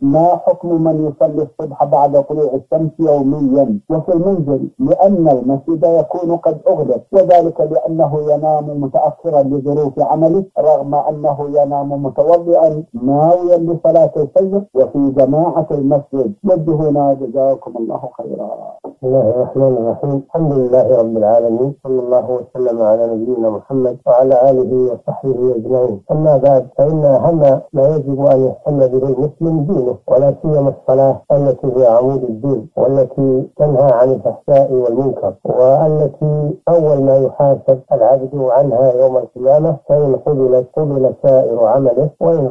ما حكم من يصلي الصبح بعد طلوع الشمس يوميا وفي المنزل لأن المسجد يكون قد أغلق، وذلك لأنه ينام متأخرا لظروف عمله رغم أنه ينام متوضئا ناويا لصلاة الفجر وفي جماعة المسجد. وجهونا جزاكم الله خيرا. بسم الله الرحمن الرحيم. الحمد لله رب العالمين، صلى الله وسلم على نبينا محمد وعلى آله وصحبه أجمعين. أما بعد، فإن أهم ما يجب أن يهتم به المسلم دينه، ولا سيما الصلاة التي هي عمود الدين، والتي تنهى عن الفحشاء والمنكر، والتي أول ما يحاسب العبد عنها يوم القيامة، فإن قبل سائر عمله، وإن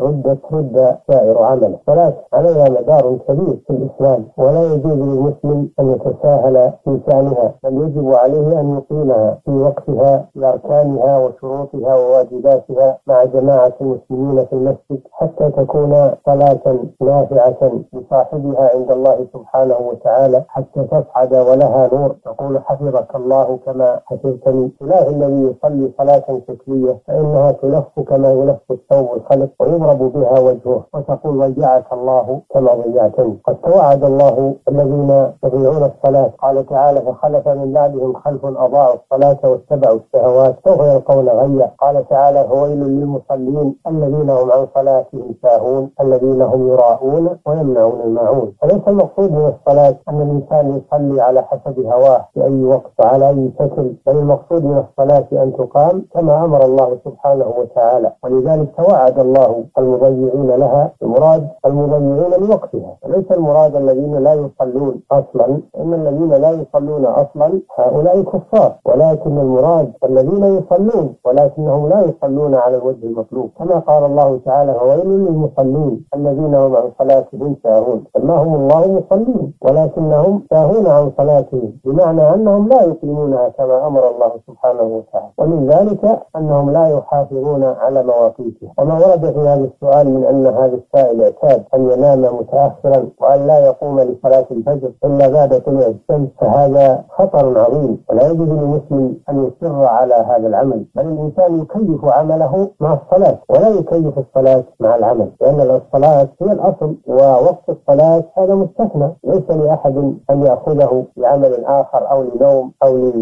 رد سائر عمله. الصلاة عليها مدار كبير في الإسلام، ولا يجوز للمسلم أن يتساهل في شأنها، بل يجب عليه أن يقيمها في وقتها بأركانها وشروطها وواجباتها مع جماعة المسلمين في المسجد، حتى تكون صلاة نافعة لصاحبها عند الله سبحانه وتعالى، حتى تصعد ولها نور تقول حفظك الله كما حفظتني. خلاف الذي يصلي صلاة شكلية فإنها تلف كما يلف الثوب الخلق ويضرب بها وجهه، وتقول ضيعك الله كما ضيعتني. قد توعد الله الذين يضيعون الصلاة، قال تعالى فخلف من بعدهم خلف أضاعوا الصلاة واتبعوا الشهوات سوف يلقون غيا. قال تعالى فويل للمصلين الذين هم عن صلاتهم ساهون الذين هم يراءون ويمنعون الماعون. فليس المقصود من الصلاة أن الإنسان يصلي على حسب هواه في أي وقت وعلى أي شكل، بل المقصود من الصلاة أن تقام كما أمر الله سبحانه وتعالى، ولذلك توعد الله المضيعين لها. المراد المضيعين لوقتها، وليس المراد الذين لا يصلون أصلا، إن الذين لا يصلون أصلا هؤلاء كفار، ولكن المراد الذين يصلون ولكنهم لا يصلون على الوجه المطلوب، كما قال الله تعالى فويل للمصلين الذين هم عن صلاتهم ساهون. فما هم الله مصلين ولكنهم ساهون عن صلاتهم، بمعنى أنهم لا يقيمونها كما أمر الله سبحانه وتعالى، ومن ذلك أنهم لا يحافظون على مواقيتها. وما ورد في هذا السؤال من أن هذا السائل اعتاد أن ينام متأخرا وأن لا يقوم لصلاة الفجر إلا بعد طلوع الشمس، فهذا خطر عظيم، ولا يجوز للمسلم أن يصر على هذا العمل، بل الإنسان يكيف عمله مع الصلاة ولا يكيف الصلاة مع العمل، لأن الصلاة هي الأصل، ووقت الصلاة هذا مستثنى، ليس لأحد أن يأخذه لعمل آخر أو لنوم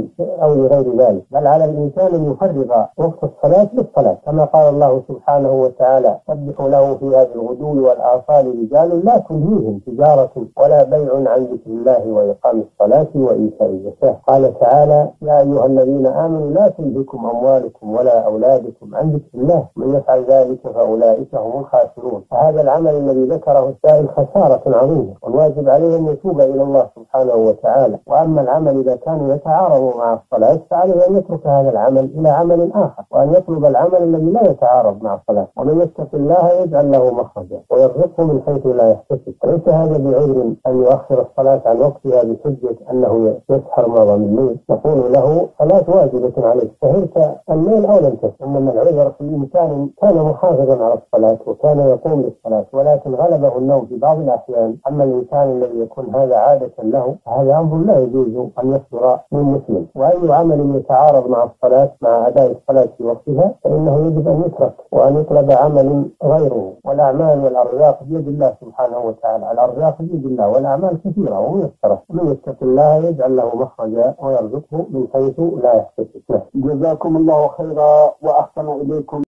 أو لغير ذلك، بل على الإنسان أن يفرغ وقت الصلاة بالصلاة، كما قال الله سبحانه وتعالى سبحوا له في هذه الغدو والآصال رجال لا تلهيهم تجارة ولا بيع عن ذكر الله وإقام الصلاة وإيتاء الزكاة. قال تعالى يا أيها الذين آمنوا لا تلهكم أموالكم ولا أولادكم عن ذكر الله من يفعل ذلك فأولئك هم الخاسرون. فهذا العمل الذي ذكره السائل خسارة عظيمة، والواجب عليه أن يتوب إلى الله سبحانه وتعالى. وأما العمل إذا كان يتعارض مع الصلاة فعليه أن يترك هذا العمل إلى عمل آخر، وأن يطلب العمل الذي لا يتعارض مع الصلاة. ومن يتق الله يجعل له مخرجا ويرزقه من حيث لا يحتسب. وليس هذا بعذر أن يؤخر الصلاة عن وقتها بحجة أنه يسهر معظم الليل، نقول له صلاة واجبة عليك، سهرت الليل أو لم تسهر. إنما العذر في الإنسان كان محافظا على الصلاة وكان يقوم للصلاة ولكن غلبه النوم في بعض الأحيان. أما الإنسان الذي يكون هذا عادة له فهذا أمر لا يجوز أن يصدر من مسلم. وأي عمل يتعارض مع الصلاة مع أداء الصلاة في وقتها فإنه يجب أن يترك وأن يطلب عمل غيره. والأعمال والأرزاق بيد الله سبحانه وتعالى، الأرزاق بيد الله والأعمال كثيرة وميسرة، ومن يتق الله يجعل له مخرجا ويرزقه من حيث لا يحتسب. جزاكم الله خيرا وأحسن إليكم.